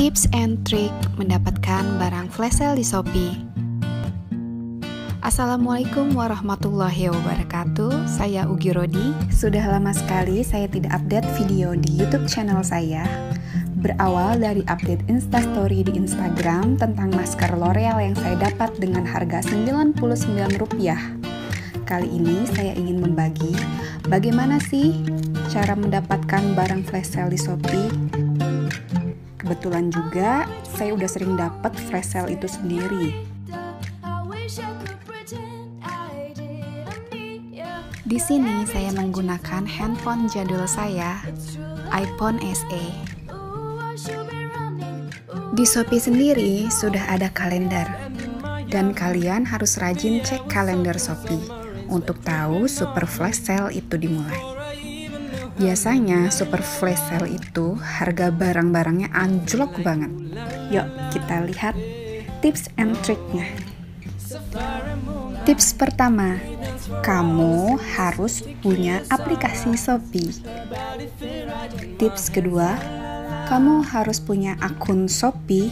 Tips and trik mendapatkan barang flash sale di Shopee. Assalamualaikum warahmatullahi wabarakatuh. Saya Ugi Rodi. Sudah lama sekali saya tidak update video di YouTube channel saya. Berawal dari update Instastory di Instagram tentang masker L'Oreal yang saya dapat dengan harga Rp99. Kali ini saya ingin membagi bagaimana sih cara mendapatkan barang flash sale di Shopee. Kebetulan juga saya udah sering dapat flash sale itu sendiri. Di sini saya menggunakan handphone jadul saya, iPhone SE. Di Shopee sendiri sudah ada kalender, dan kalian harus rajin cek kalender Shopee untuk tahu super flash sale itu dimulai. Biasanya super flash sale itu harga barang-barangnya anjlok banget. Yuk kita lihat tips and triknya. Tips pertama, kamu harus punya aplikasi Shopee. Tips kedua, kamu harus punya akun Shopee.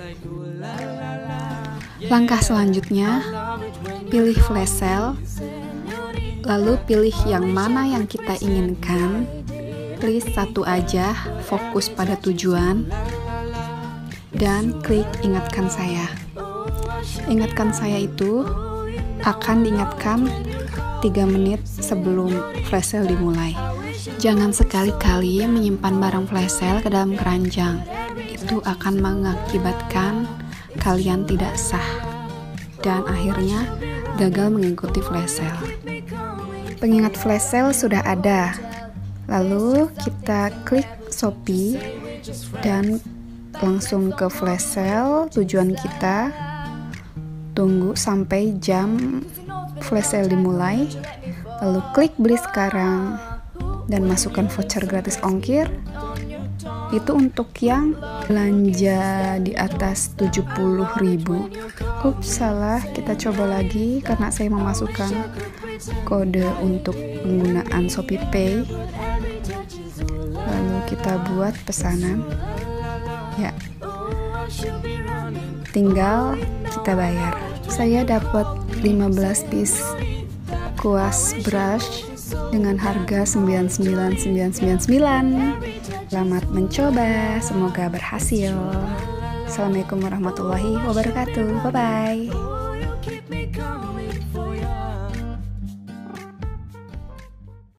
Langkah selanjutnya, pilih flash sale. Lalu pilih yang mana yang kita inginkan. Please satu aja, fokus pada tujuan. Dan klik ingatkan saya. Ingatkan saya itu akan diingatkan 3 menit sebelum flash sale dimulai. Jangan sekali-kali menyimpan barang flash sale ke dalam keranjang. Itu akan mengakibatkan kalian tidak sah dan akhirnya gagal mengikuti flash sale. Pengingat flash sale sudah ada. Lalu kita klik Shopee dan langsung ke flash sale tujuan kita. Tunggu sampai jam flash sale dimulai. Lalu klik beli sekarang dan masukkan voucher gratis ongkir. Itu untuk yang belanja di atas 70.000. Ups, salah. Kita coba lagi karena saya memasukkan kode untuk penggunaan Shopee Pay. Lalu kita buat pesanan. Ya. Tinggal kita bayar. Saya dapat 15 piece kuas brush dengan harga 99.999. Selamat mencoba, semoga berhasil. Assalamualaikum warahmatullahi wabarakatuh. Bye bye.